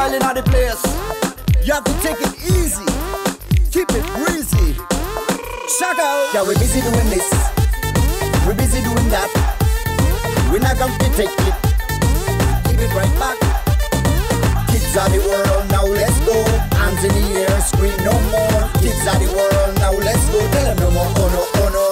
girl in the place. You have to take it easy, keep it breezy. Shaka, yeah, we busy doing this, we busy doing that. We're not gonna take it, keep it right back. Kids of the world, now let's go. Hands in the air, scream no more. Kids of the world, now let's go. Tell them no more, oh no, oh no.